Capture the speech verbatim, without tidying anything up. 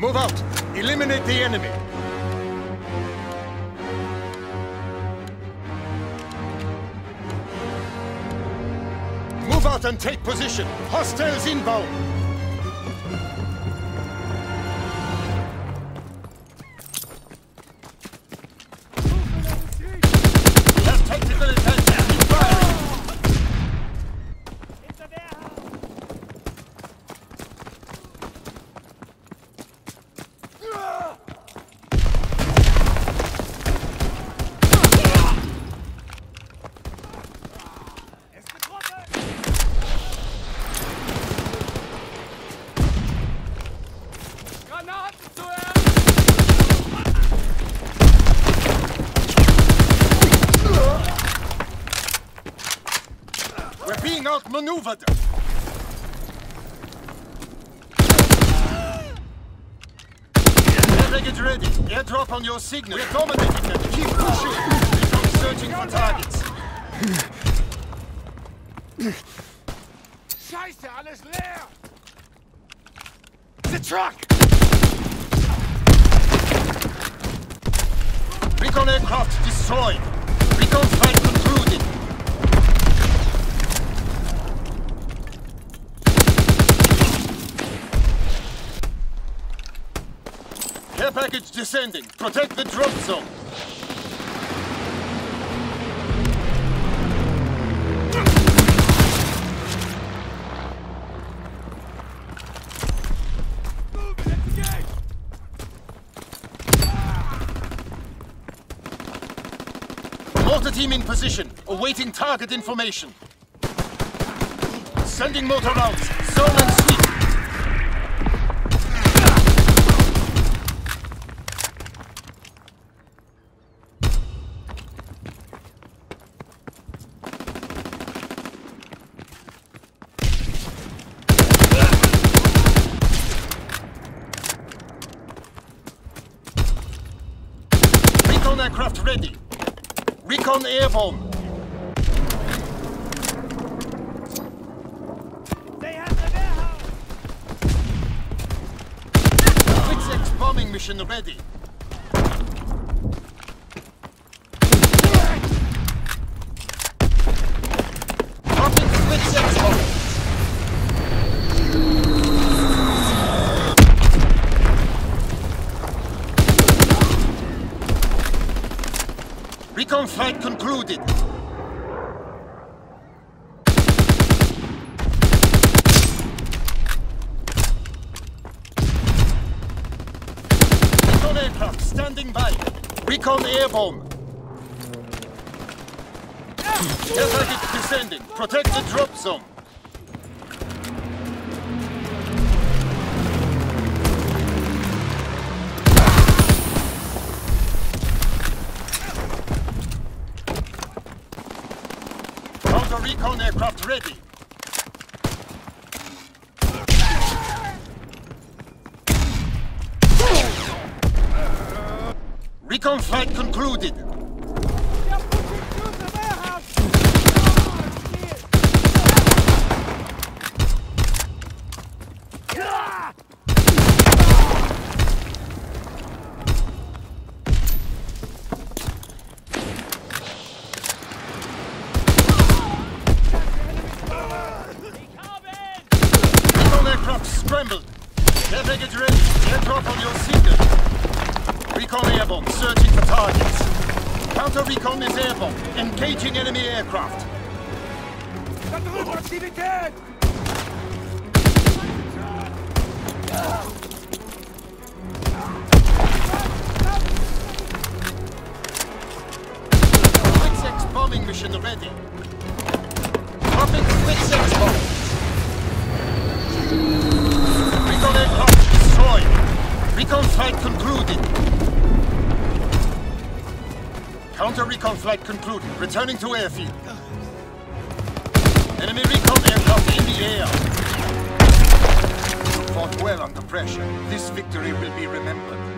Move out! Eliminate the enemy! Move out and take position! Hostiles inbound! We have tactical advantage! Keep firing! We're being outmaneuvered! Package ready. Airdrop on your signal. We're dominating them. Keep pushing. We're searching for targets. Scheiße, alles leer! The truck! Recon aircraft destroyed. Recon flight concluded. Care package descending. Protect the drop zone. Mortar team in position, awaiting target information. Sending mortar rounds. Zone and sweep. Recon aircraft ready. Recon airborne. They have the warehouse! Blitz-X bombing mission ready. Dropping Blitz-X bomb. Recon flight concluded. Recon aircraft standing by. Recon airborne. Air package descending. Protect the drop zone. Recon aircraft ready. Recon flight concluded. Scrambled. Air package ready. Airdrop on your signal. Recon airborne. Searching for targets. Counter recon is airborne. Engaging enemy aircraft. Da drüben, Aktivität! Blitz-X bombing mission ready. Dropping Blitz-X bomb. Recon aircraft destroyed. Recon flight concluded. Counter recon flight concluded. Returning to airfield. Enemy recon aircraft in the air. Fought well under pressure. This victory will be remembered.